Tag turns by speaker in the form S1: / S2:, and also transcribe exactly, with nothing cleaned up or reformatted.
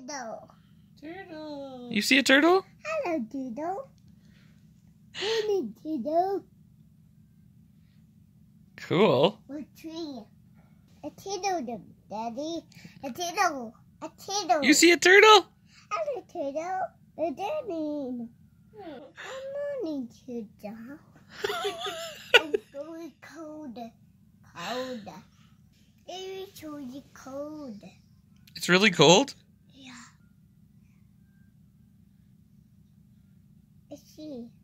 S1: Turtle.
S2: Turtle. You see a turtle?
S1: Hello, turtle. Hello, turtle.
S2: Cool.
S1: What tree? A turtle, Daddy. A turtle. A turtle.
S2: You see a turtle?
S1: Hello, turtle. A daddy. I'm morning, turtle. It's very cold. Cold. It's really cold.
S2: It's really cold?
S1: Yeah. I see.